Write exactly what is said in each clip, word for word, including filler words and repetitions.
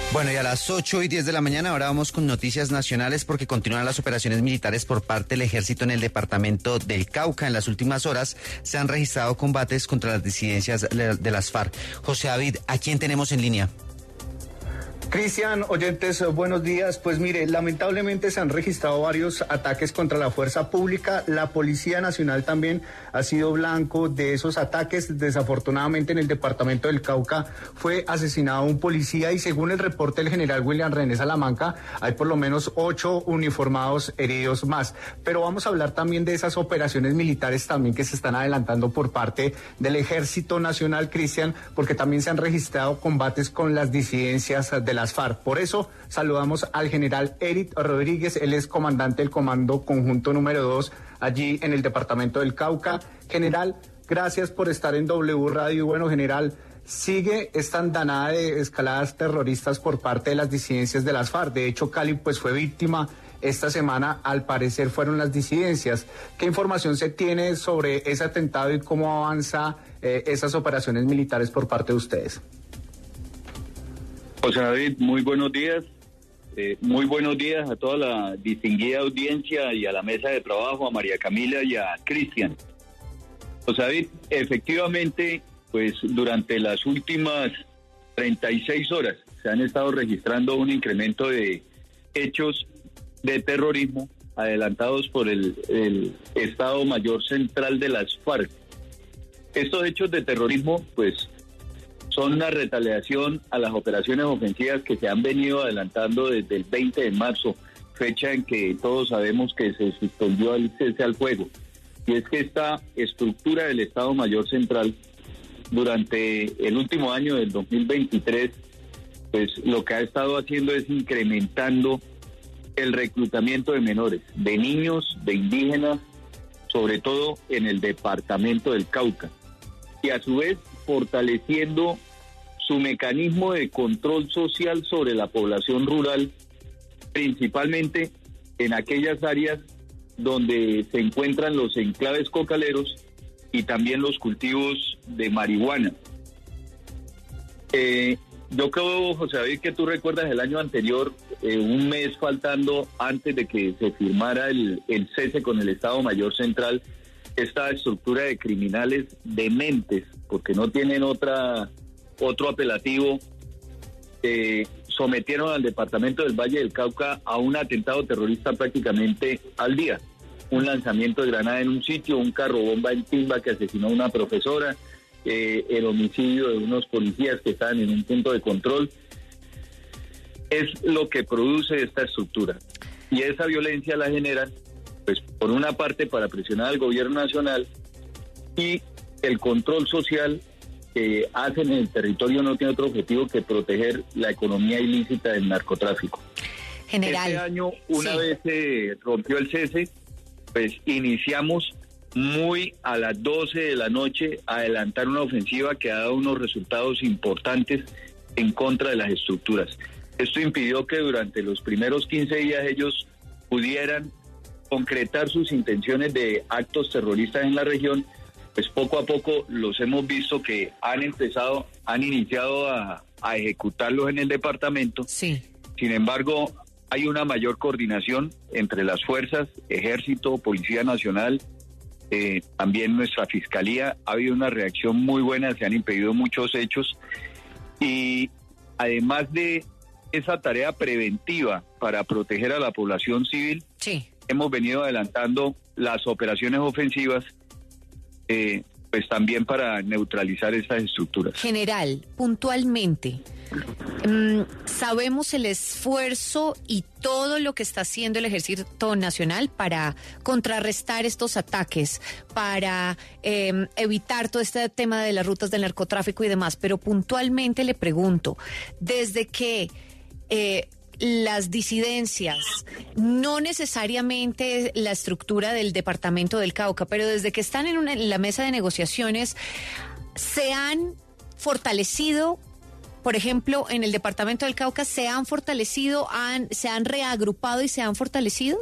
Bueno, y a las ocho y diez de la mañana ahora vamos con noticias nacionales porque continúan las operaciones militares por parte del ejército en el departamento del Cauca. En las últimas horas se han registrado combates contra las disidencias de las FARC. José David, ¿a quién tenemos en línea? Cristian, oyentes, buenos días. Pues mire, lamentablemente se han registrado varios ataques contra la fuerza pública. La Policía Nacional también ha sido blanco de esos ataques. Desafortunadamente en el departamento del Cauca fue asesinado un policía y según el reporte del general William René Salamanca, hay por lo menos ocho uniformados heridos más. Pero vamos a hablar también de esas operaciones militares también que se están adelantando por parte del Ejército Nacional, Cristian, porque también se han registrado combates con las disidencias de la las FARC. Por eso saludamos al general Eric Rodríguez, él es comandante del Comando Conjunto número dos allí en el departamento del Cauca. General, gracias por estar en W Radio. Bueno, general, sigue esta andanada de escaladas terroristas por parte de las disidencias de las FARC. De hecho, Cali pues fue víctima esta semana, al parecer fueron las disidencias. ¿Qué información se tiene sobre ese atentado y cómo avanza eh, esas operaciones militares por parte de ustedes? José David, muy buenos días, eh, muy buenos días a toda la distinguida audiencia y a la mesa de trabajo, a María Camila y a Cristian. José David, efectivamente, pues durante las últimas treinta y seis horas se han estado registrando un incremento de hechos de terrorismo adelantados por el, el Estado Mayor Central de las FARC. Estos hechos de terrorismo, pues, son una retaliación a las operaciones ofensivas que se han venido adelantando desde el veinte de marzo, fecha en que todos sabemos que se suspendió el cese al fuego. Y es que esta estructura del Estado Mayor Central, durante el último año del dos mil veintitrés, pues lo que ha estado haciendo es incrementando el reclutamiento de menores, de niños, de indígenas, sobre todo en el departamento del Cauca. Y a su vez fortaleciendo su mecanismo de control social sobre la población rural, principalmente en aquellas áreas donde se encuentran los enclaves cocaleros y también los cultivos de marihuana. Eh, yo creo, José David, que tú recuerdas el año anterior, eh, un mes faltando antes de que se firmara el, el cese con el Estado Mayor Central, esta estructura de criminales dementes, porque no tienen otra otro apelativo, eh, sometieron al departamento del Valle del Cauca a un atentado terrorista prácticamente al día. Un lanzamiento de granada en un sitio, un carro bomba en Timba que asesinó a una profesora, eh, el homicidio de unos policías que estaban en un punto de control. Es lo que produce esta estructura. Y esa violencia la generan, pues por una parte para presionar al gobierno nacional, y el control social que hacen en el territorio no tiene otro objetivo que proteger la economía ilícita del narcotráfico. General. Este año, una sí. vez se rompió el cese, pues iniciamos muy a las doce de la noche a adelantar una ofensiva que ha dado unos resultados importantes en contra de las estructuras. Esto impidió que durante los primeros quince días ellos pudieran concretar sus intenciones de actos terroristas en la región. Pues poco a poco los hemos visto que han empezado, han iniciado a, a ejecutarlos en el departamento. Sí. Sin embargo, hay una mayor coordinación entre las fuerzas, Ejército, Policía Nacional, eh, también nuestra Fiscalía. Ha habido una reacción muy buena, se han impedido muchos hechos y además de esa tarea preventiva para proteger a la población civil, sí. hemos venido adelantando las operaciones ofensivas, eh, pues también para neutralizar estas estructuras. General, puntualmente, mmm, sabemos el esfuerzo y todo lo que está haciendo el Ejército Nacional para contrarrestar estos ataques, para eh, evitar todo este tema de las rutas del narcotráfico y demás, pero puntualmente le pregunto, desde que eh, las disidencias, no necesariamente la estructura del departamento del Cauca, pero desde que están en, una, en la mesa de negociaciones, se han fortalecido, por ejemplo, en el departamento del Cauca, se han fortalecido, han, se han reagrupado y se han fortalecido.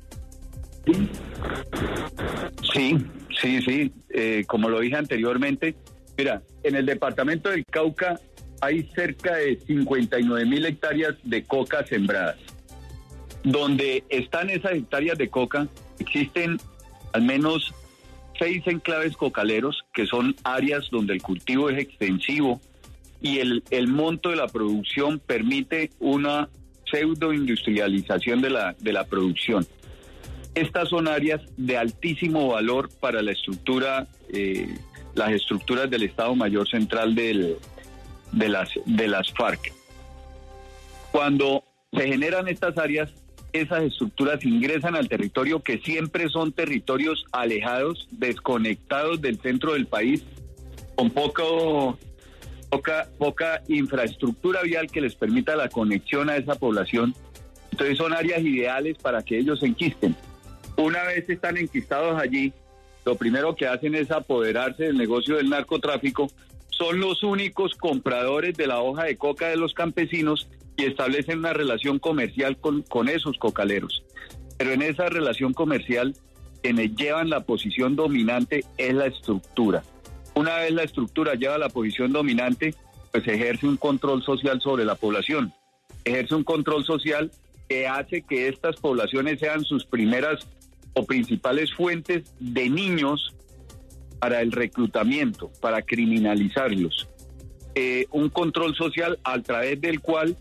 Sí, sí, sí, eh, como lo dije anteriormente, mira, en el departamento del Cauca hay cerca de cincuenta y nueve mil hectáreas de coca sembradas. Donde están esas hectáreas de coca, existen al menos seis enclaves cocaleros, que son áreas donde el cultivo es extensivo y el, el monto de la producción permite una pseudoindustrialización de la, de la producción. Estas son áreas de altísimo valor para la estructura, eh, las estructuras del Estado Mayor Central del, de, las, de las FARC. Cuando se generan estas áreas, esas estructuras ingresan al territorio, que siempre son territorios alejados, desconectados del centro del país, con poco, poca, poca infraestructura vial que les permita la conexión a esa población. Entonces son áreas ideales para que ellos se enquisten. Una vez están enquistados allí, lo primero que hacen es apoderarse del negocio del narcotráfico. Son los únicos compradores de la hoja de coca de los campesinos y establecen una relación comercial con, con esos cocaleros. Pero en esa relación comercial, quienes llevan la posición dominante es la estructura. Una vez la estructura lleva la posición dominante, pues ejerce un control social sobre la población. Ejerce un control social que hace que estas poblaciones sean sus primeras o principales fuentes de niños para el reclutamiento, para criminalizarlos. Eh, un control social a través del cual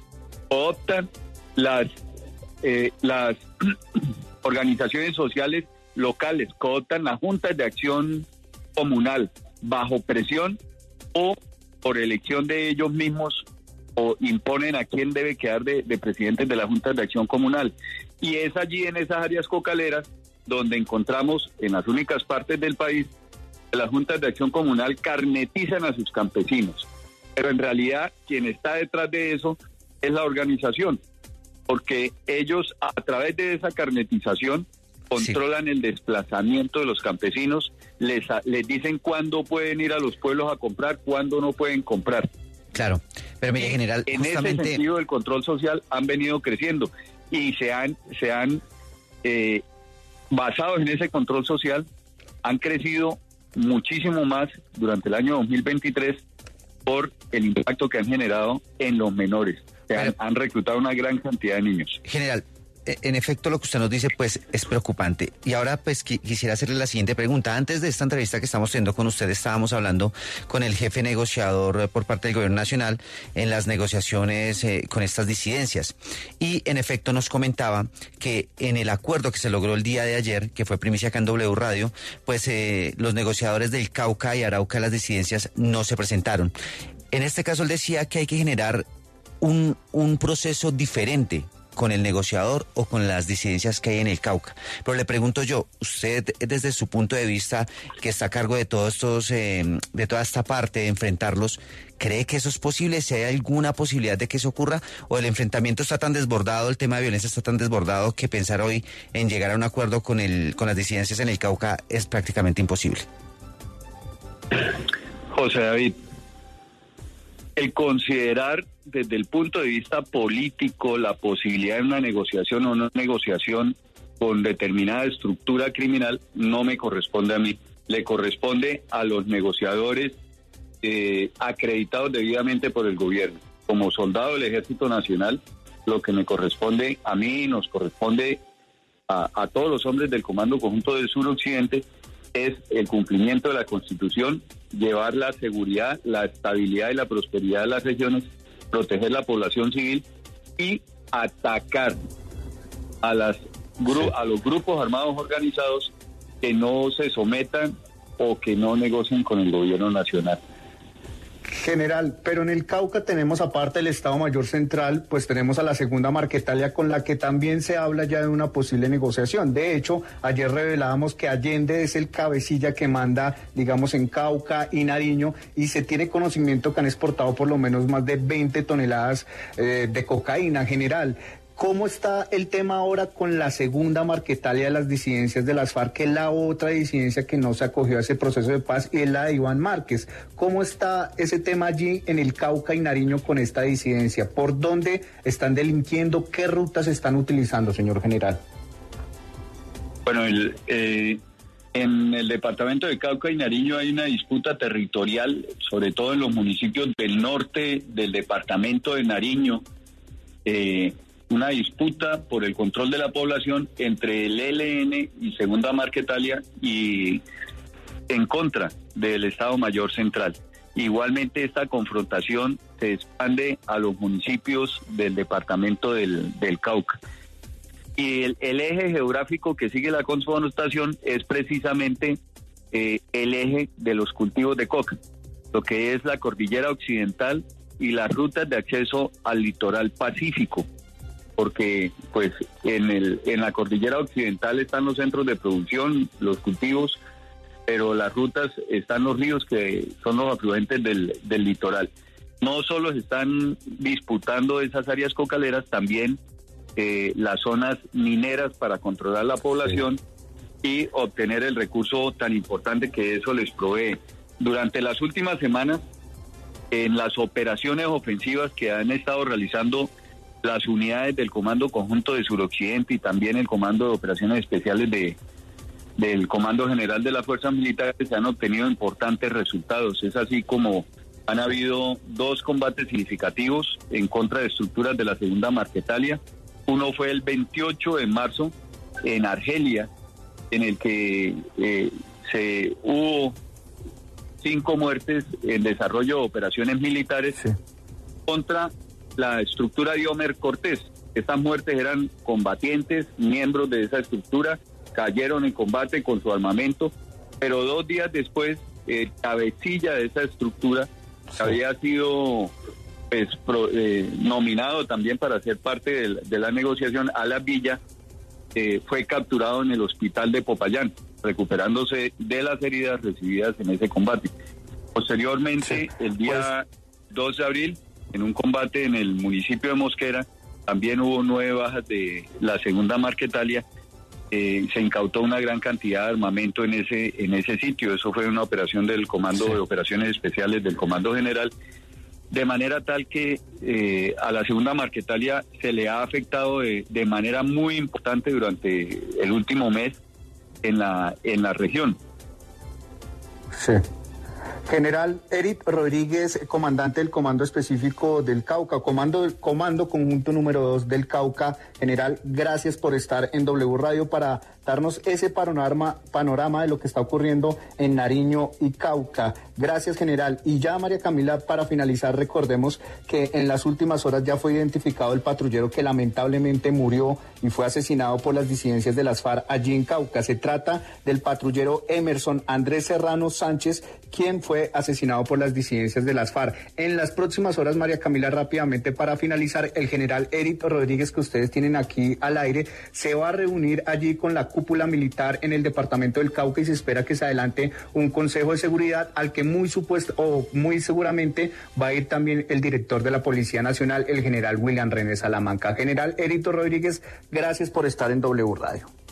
optan las, eh, las organizaciones sociales locales, cooptan las juntas de acción comunal bajo presión o por elección de ellos mismos, o imponen a quién debe quedar de, de presidentes de las juntas de acción comunal. Y es allí, en esas áreas cocaleras, donde encontramos en las únicas partes del país que las juntas de acción comunal carnetizan a sus campesinos. Pero en realidad quien está detrás de eso es la organización, porque ellos a través de esa carnetización controlan sí. el desplazamiento de los campesinos, les, les dicen cuándo pueden ir a los pueblos a comprar, cuándo no pueden comprar. Claro, pero mire, general, en justamente... ese sentido el control social han venido creciendo y se han, se han eh, basados en ese control social, han crecido muchísimo más durante el año dos mil veintitrés por el impacto que han generado en los menores. Se han, han reclutado una gran cantidad de niños. General, en efecto, lo que usted nos dice, pues, es preocupante. Y ahora, pues, qu- quisiera hacerle la siguiente pregunta. Antes de esta entrevista que estamos teniendo con usted, estábamos hablando con el jefe negociador eh, por parte del gobierno nacional en las negociaciones eh, con estas disidencias. Y, en efecto, nos comentaba que en el acuerdo que se logró el día de ayer, que fue primicia acá en W Radio, pues, eh, los negociadores del Cauca y Arauca de las disidencias no se presentaron. En este caso, él decía que hay que generar un, un proceso diferente con el negociador o con las disidencias que hay en el Cauca. Pero le pregunto yo, usted desde su punto de vista, que está a cargo de todos estos, eh, de toda esta parte de enfrentarlos, ¿cree que eso es posible? ¿Si hay alguna posibilidad de que eso ocurra? ¿O el enfrentamiento está tan desbordado, el tema de violencia está tan desbordado, que pensar hoy en llegar a un acuerdo con el, con las disidencias en el Cauca es prácticamente imposible? José David, el considerar desde el punto de vista político la posibilidad de una negociación o no negociación con determinada estructura criminal no me corresponde a mí, le corresponde a los negociadores eh, acreditados debidamente por el gobierno. Como soldado del Ejército Nacional, lo que me corresponde a mí, nos corresponde a, a todos los hombres del Comando Conjunto del Suroccidente, es el cumplimiento de la Constitución, llevar la seguridad, la estabilidad y la prosperidad de las regiones, proteger la población civil y atacar a las gru- a los grupos armados organizados que no se sometan o que no negocien con el gobierno nacional. General, pero en el Cauca tenemos, aparte del Estado Mayor Central, pues tenemos a la segunda Marquetalia, con la que también se habla ya de una posible negociación. De hecho, ayer revelábamos que Allende es el cabecilla que manda, digamos, en Cauca y Nariño, y se tiene conocimiento que han exportado por lo menos más de veinte toneladas eh, de cocaína. General, ¿cómo está el tema ahora con la segunda Marquetalia de las disidencias de las FARC, que es la otra disidencia que no se acogió a ese proceso de paz, y es la de Iván Márquez? ¿Cómo está ese tema allí en el Cauca y Nariño con esta disidencia? ¿Por dónde están delinquiendo? ¿Qué rutas están utilizando, señor general? Bueno, el, eh, En el departamento de Cauca y Nariño hay una disputa territorial, sobre todo en los municipios del norte del departamento de Nariño, eh, una disputa por el control de la población entre el E L N y Segunda Marquetalia y en contra del Estado Mayor Central. Igualmente esta confrontación se expande a los municipios del departamento del, del Cauca. Y el, el eje geográfico que sigue la confrontación es precisamente eh, el eje de los cultivos de coca, lo que es la cordillera occidental y las rutas de acceso al litoral pacífico, porque pues en, el, en la cordillera occidental están los centros de producción, los cultivos, pero las rutas están los ríos que son los afluentes del, del litoral. No solo se están disputando esas áreas cocaleras, también eh, las zonas mineras para controlar la población sí. y obtener el recurso tan importante que eso les provee. Durante las últimas semanas, en las operaciones ofensivas que han estado realizando las unidades del Comando Conjunto de Suroccidente y también el Comando de Operaciones Especiales de del Comando General de las Fuerzas Militares, se han obtenido importantes resultados. Es así como han habido dos combates significativos en contra de estructuras de la Segunda Marquetalia. Uno fue el veintiocho de marzo en Argelia, en el que eh, se hubo cinco muertes en desarrollo de operaciones militares sí. contra la estructura de Omer Cortés. Estas muertes eran combatientes, miembros de esa estructura, cayeron en combate con su armamento, pero dos días después, eh, cabecilla de esa estructura, sí. había sido pues, pro, eh, nominado también para ser parte de, de la negociación a la Villa, eh, fue capturado en el hospital de Popayán, recuperándose de las heridas recibidas en ese combate. Posteriormente, sí. el día pues... dos de abril, en un combate en el municipio de Mosquera, también hubo nueve bajas de la Segunda Marquetalia. Eh, se incautó una gran cantidad de armamento en ese en ese sitio. Eso fue una operación del Comando sí. de Operaciones Especiales del Comando General, de manera tal que eh, a la Segunda Marquetalia se le ha afectado de, de manera muy importante durante el último mes en la en la región. Sí. General Eric Rodríguez, comandante del Comando Específico del Cauca, Comando, Comando Conjunto número dos del Cauca. General, gracias por estar en W Radio para darnos ese panorama, panorama de lo que está ocurriendo en Nariño y Cauca. Gracias, general. Y ya, María Camila, para finalizar, recordemos que en las últimas horas ya fue identificado el patrullero que lamentablemente murió y fue asesinado por las disidencias de las FARC allí en Cauca. Se trata del patrullero Emerson Andrés Serrano Sánchez, quien fue asesinado por las disidencias de las FARC. En las próximas horas, María Camila, rápidamente para finalizar, el general Eric Rodríguez, que ustedes tienen aquí al aire, se va a reunir allí con la cúpula militar en el departamento del Cauca y se espera que se adelante un consejo de seguridad al que muy supuesto o muy seguramente va a ir también el director de la Policía Nacional, el general William René Salamanca. General Eric Rodríguez, gracias por estar en W Radio.